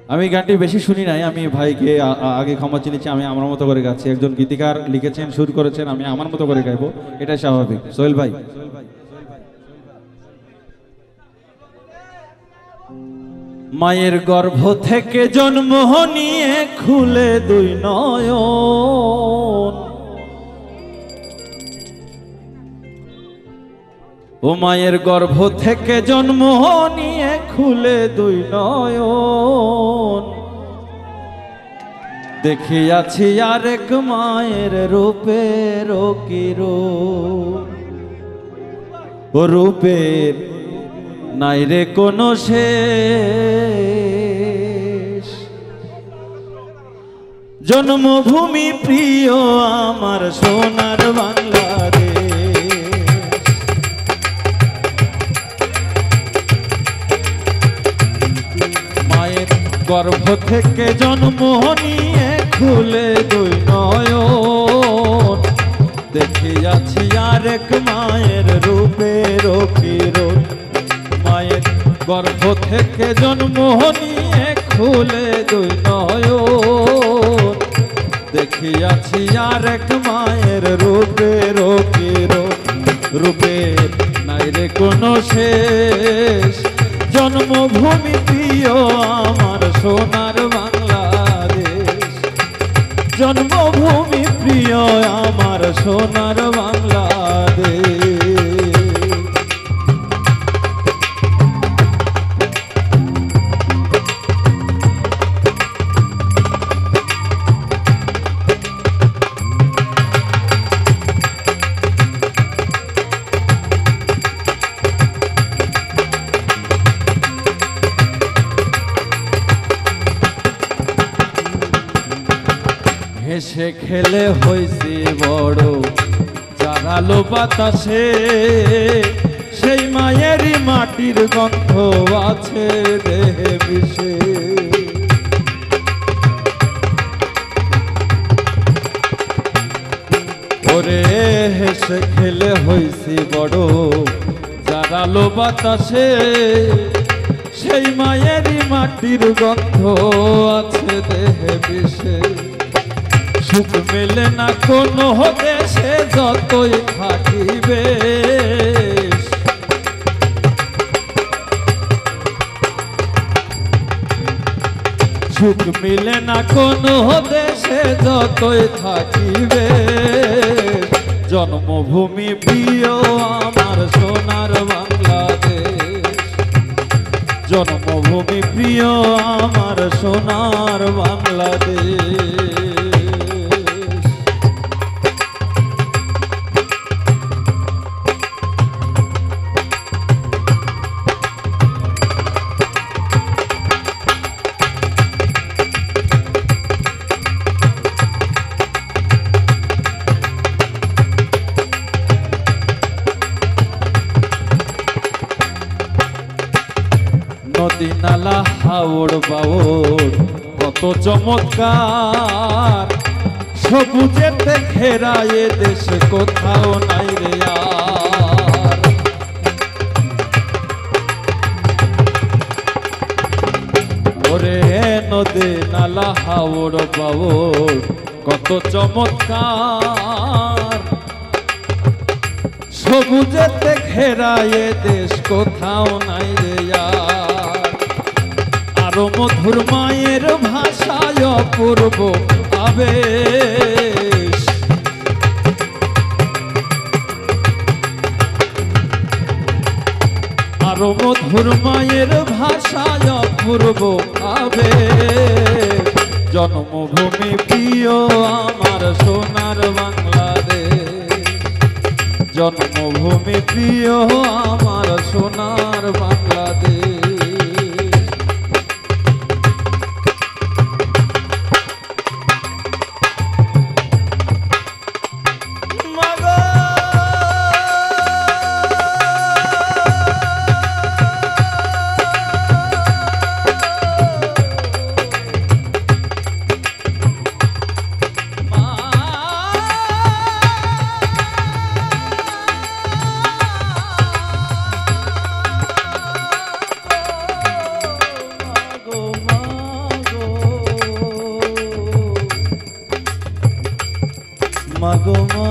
আমি গানটি বেশি শুনি নাই, আমি ভাইকে আগে ক্ষমা চিনেছি, আমি আমার মতো করে গাচ্ছি। একজন গীতিকার লিখেছেন, সুর করেছেন, আমি আমার মতো করে গাইবো, এটাই স্বাভাবিক। সোহেল ভাই, মায়ের গর্ভ থেকে জন্ম নিয়ে খুলে দুই নয়ন, ও মায়ের গর্ভ থেকে জন্ম নিয়ে খুলে দুই নয়ন, দেখিয়াছি আরেক মায়ের রূপের কিরূপ, ও রূপের নাই রে কোনো শেষ। জন্মভূমি প্রিয় আমার সোনার বাংলাদেশ, মায়ের গর্ভ থেকে জন্ম নিয়ে খুলে দুই নয়ন, দেখিয়াছি আরেক মায়ের রূপের কিরণ। মায়ের গর্ভ থেকে জন্ম নিয়ে খুলে দুই নয়ন, দেখিয়াছি আরেক মায়ের রূপের কিরণ, রূপের নাই রে কোনো শেষ। জন্মভূমি প্রিয় আমার সোনার বাংলাদেশ, জন্মভূমি প্রিয় আমার সোনার বাংলাদেশ। হেসে খেলে হইছি বড় জাগালো বাতাসে, সেই মায়েরই মাটির গন্ধ আছে দেহে বিষে। ওরে হেসে খেলে হইছি বড় জাগালো বাতাসে, সেই মায়েরই মাটির গন্ধ আছে দেহে বিষে। সুখ মেলে না কোনো দেশে যতই থাকিবে, সুখ মিলে না কোনো দেশে যতই থাকিবে। জন্মভূমি প্রিয় আমার সোনার বাংলাদেশ, জন্মভূমি প্রিয় আমার সোনার বাংলাদেশ। নদী নালা হাওড় বাওড় কত চমৎকার, সবুজেতে ঘেরা এ দেশে কোথাও নাই রে আর। ওরে নদী নালা হাওড় বাওড় কত চমৎকার, সবুজেতে ঘেরা এ দেশ কোথাও নাই রে আর। আরো মধুর মায়ের ভাষায় অপূর্ব আবেশ, আরো মধুর মায়ের ভাষায় অপূর্ব আবেশ। জন্মভূমি প্রিয় আমার সোনার বাংলাদেশ, জন্মভূমি প্রিয় আমার সোনার বাংলাদেশ। মাগো মা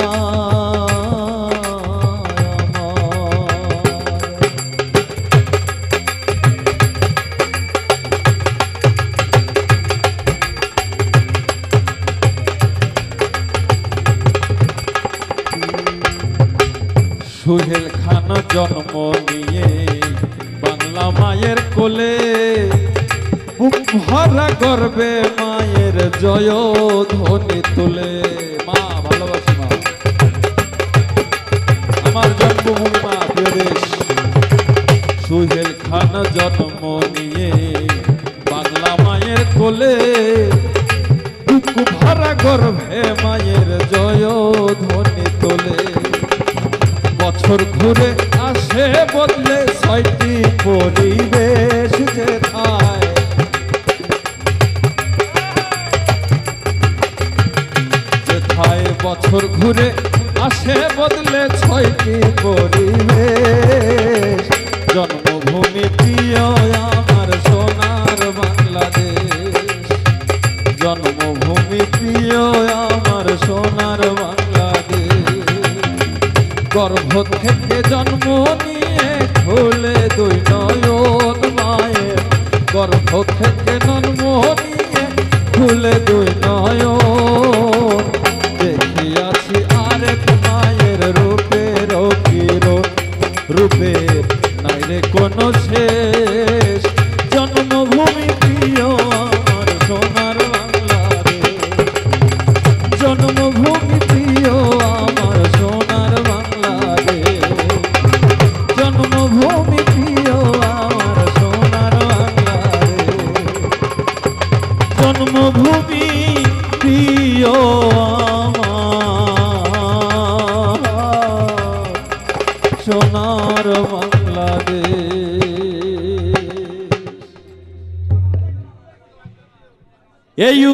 সোহেল খান জন্ম নিয়ে বাংলা মায়ের কোলে বুক ভরা গর্বে মায়ের জয় ধ্বনি তুলে। মা ভালোবাসি মা, আমার জন্মভূমি মা, প্রিয় দেশ। সোহেল খান জন্ম নিয়ে বাংলা মায়ের কোলে বুক ভরা গর্বে মায়ের জয় ধ্বনি তোলে। বছর ঘুরে আসে বদলে ছয়টি পরিবেশ যেথায়, যেথায় বছর ঘুরে আসে বদলে ছয়টি পরিবেশ। জন্মভূমি প্রিয় আমার সোনার বাংলাদেশ, জন্মভূমি প্রিয় আমার সোনার বাংলাদেশ। গর্ভ থেকে জন্ম নিয়ে খুলে দুই নয়ন মায়ের, গর্ভ থেকে জন্ম নিয়ে খুলে দুই নয়ন। দেখিয়াছি আরেক মায়ের রূপের কিরণ, রূপের নাই রে কোনো শেষ। জন্মভূমি প্রিয় আমার সোনার বাংলাদেশ, জন্মভূমি প্রিয় আমার সোনার বাংলাদেশ, জন্মভূমি প্রিয় আমার সোনার বাংলাদেশ, জন্মভূমি প্রিয় আমার সোনার বাংলাদেশ। এই